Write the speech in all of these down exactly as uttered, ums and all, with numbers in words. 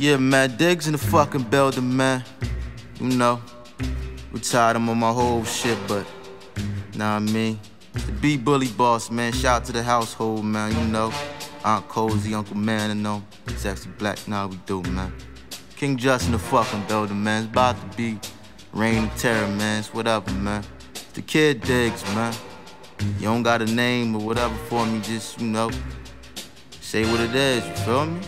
Yeah, man, Diggs in the fucking building, man. You know, retired him on my whole shit, but nah, I mean, the B Bully boss, man. Shout out to the household, man. You know, Aunt Cozy, Uncle Man, and know, Sexy Black. Now we do, man. King Just in the fucking building, man. It's about to be Reign of Terror, man. It's whatever, man. It's the kid Diggs, man. You don't got a name or whatever for me, just, you know, say what it is, you feel me?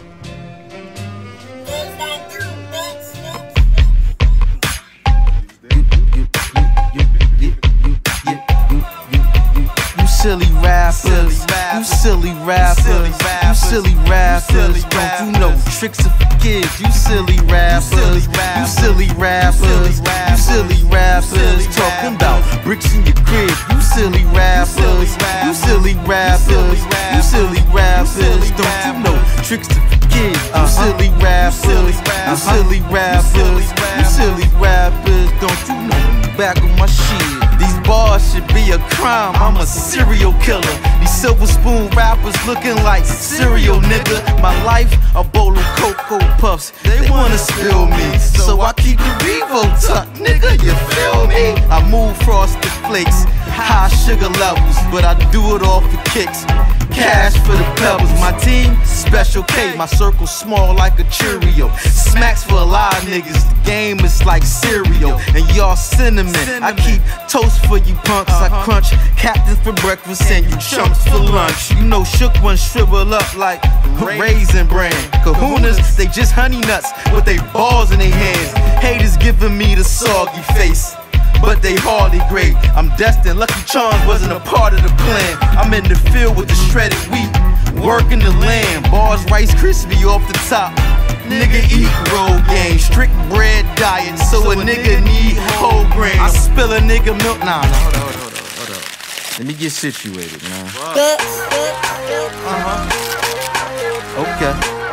Silly rappers, you silly rappers, you silly rappers. Don't you know tricks are for kids? You silly rappers, you silly rappers, you silly rappers. Talking about bricks in your crib. You silly rappers, you silly rappers, you silly rappers. Don't you know tricks are for kids? You silly rappers, you silly rappers, you silly rappers. Don't you know? Back on my shit. These bars should be a crime, I'm a serial killer. These silver spoon rappers looking like cereal, nigga. My life, a bowl of Cocoa Puffs. They wanna spill me, so I keep the Revo tucked, nigga, you feel me? I move Frosted Flakes, high sugar levels, but I do it all for kicks. Cash for the pebbles, my team, Special K. My circle small like a Cheerio. Smacks for a lot of niggas, the game is like cereal. And y'all cinnamon, I keep toast for you punks. I crunch captains for breakfast and you chumps for lunch. You know shook ones shrivel up like Raisin Bran. Kahunas, they just honey nuts with they balls in their hands. Haters giving me the soggy face, but they hardly great. I'm destined, Lucky Charms wasn't a part of the plan. I'm in the field with the shredded wheat, working the land. Bars Rice Krispie off the top. Nigga eat roll game, strict bread diet, so a nigga need whole grain. I spill a nigga milk. Nah, nah, hold up, hold up, hold up, hold up. Let me get situated, man. Uh-huh. Okay.